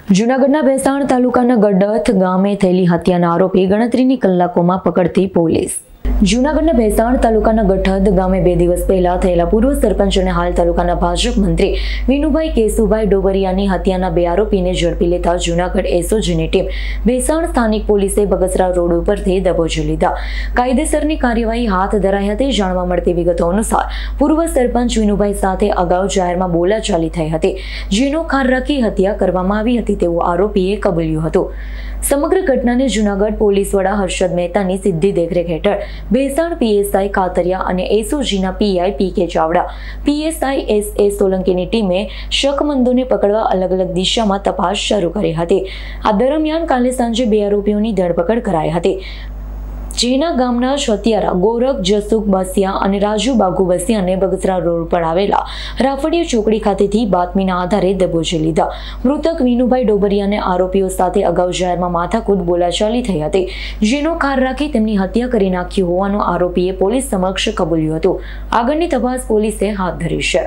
જૂનાગઢના ભેસાણ તાલુકાના ગડથ ગામે થયેલી હત્યાના આરોપી ગણતરીની કલાકોમાં પકડતી પોલીસ। જૂનાગઢના ભેસાણ તાલુકાના ગઠદ ગામે 2 દિવસ પહેલા થયેલા પૂર્વ સરપંચ અને હાલ તાલુકાના ભાજપ મંત્રી વિનુભાઈ કેશુભાઈ ડોબરિયાની હત્યાના 2 આરોપીને ઝડપી લેતા જૂનાગઢ એસઓજીની ટીમ ભેસાણ સ્થાનિક પોલીસે બગસરા રોડ ઉપરથી દબોચી લીધા। કાયદેસરની કાર્યવાહી હાથ ધરાઈ હતી। જાણવા મળતી વિગતો અનુસાર પૂર્વ સરપંચ વિનુભાઈ સાથે અગાઉ જાહેરમાં બોલાચાલી થઈ હતી, જેનો ખાર રાખી હત્યા કરવામાં આવી હતી તેવું આરોપીએ કબૂલ્યું હતું। સમગ્ર ઘટનાને જૂનાગઢ પોલીસ વડા હર્ષદ મહેતાની સીધી દેખરેખ હેઠળ ભેસાણ પીએસઆઈ કાતરિયા અને એસઓજીના PI PK Chavda, PSI SA સોલંકીની ટીમે શકમંદોને પકડવા અલગ અલગ દિશામાં તપાસ શરૂ કરી હતી। આ દરમિયાન કાલે સાંજે 2 આરોપીઓની ધરપકડ કરાઈ હતી, જેના ગામના છતિયારા ગોરખ જસુખ બસિયા અને રાજુ બાગુ બસિયાને બગસરા રોડ પર આવેલા રાફડિયા ચોકડી ખાતેથી બાતમીના આધારે દબોચી લીધા। મૃતક વિનુભાઈ ડોબરિયાને આરોપીઓ સાથે અગાઉ જાહેરમાં માથાકૂટ બોલાચાલી થઈ હતી, જેનો ખાર રાખી તેમની હત્યા કરી નાખી હોવાનું આરોપીએ પોલીસ સમક્ષ કબૂલ્યું હતું। આગળની તપાસ પોલીસે હાથ ધરી છે।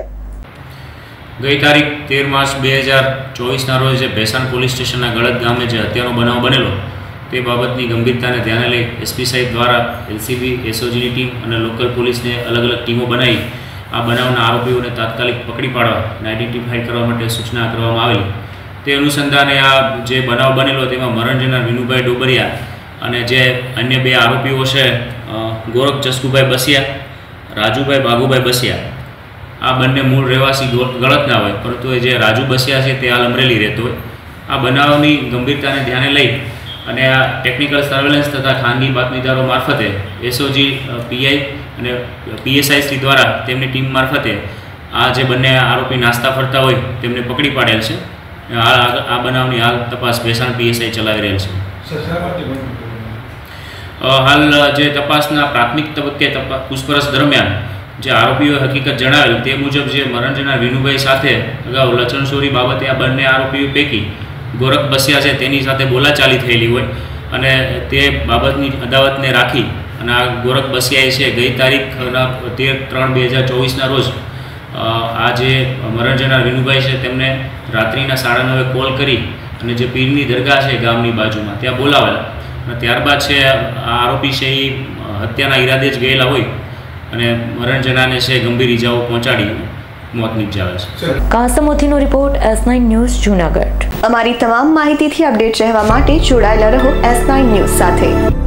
ગઈ તારીખ 13 માર્ચ 2024ના રોજ ભેસાણ પોલીસ સ્ટેશનના ગળત ગામે જે હત્યાનો બનાવ બનેલો તે બાબતની ગંભીરતાને ધ્યાને લઈ એસપી સાહેબ દ્વારા એલસીબી એસઓજીની ટીમ અને લોકલ પોલીસને અલગ અલગ ટીમો બનાવી આ બનાવના આરોપીઓને તાત્કાલિક પકડી પાડવા અને આઈડેન્ટિફાઈ કરવા માટે સૂચના કરવામાં આવેલી। તે અનુસંધાને આ જે બનાવ બનેલો તેમાં મરણ જનાર વિનુભાઈ ડોબરિયા અને જે અન્ય 2 આરોપીઓ છે ગોરખ જસુભાઈ બસિયા, રાજુભાઈ બાગુભાઈ બસિયા, આ બંને મૂળ રહેવાસી ગળતના હોય, પરંતુ જે રાજુ બસિયા છે તે હાલ અમરેલી રહેતો હોય। આ બનાવની ગંભીરતાને ધ્યાને લઈ અને આ ટેકનિકલ સર્વેલન્સ તથા ખાનગી બાતમીદારો મારફતે એસઓજી પીઆઈ અને પીએસઆઈ દ્વારા તેમની ટીમ મારફતે આ જે બંને આરોપી નાસ્તા ફરતા હોય તેમને પકડી પાડેલ છે। આ બનાવની હાલ તપાસ ભેસાણ પીએસઆઈ ચલાવી રહેલ છે। હાલ જે તપાસના પ્રાથમિક તબક્કે પૂછપરછ દરમિયાન જે આરોપીઓએ હકીકત જણાવેલ તે મુજબ જે મરણ જનાર વિનુભાઈ સાથે અગાઉ લચણસોરી બાબતે આ બંને આરોપીઓ પૈકી ગોરખ બસિયા છે તેની સાથે બોલાચાલી થયેલી હોય અને તે બાબતની અદાવતને રાખી અને આ ગોરખ બસિયાએ છે ગઈ તારીખ 13/3/2024ના રોજ આ જે મરણ જનાર વિનુભાઈ છે તેમને રાત્રિના 9:30 કોલ કરી અને જે પીરની દરગાહ છે ગામની બાજુમાં ત્યાં બોલાવેલા અને ત્યારબાદ છે આ આરોપી છે એ હત્યાના ઈરાદે જ ગયેલા હોય અને મરણ જનારને છે ગંભીર ઇજાઓ પહોંચાડી મોત નિપજાવે છે। કાસમોથીનો રિપોર્ટ S9 ન્યૂઝ જૂનાગઢ। અમારી તમામ માહિતીથી અપડેટ રહેવા માટે જોડાયેલા રહો S9 ન્યૂઝ સાથે।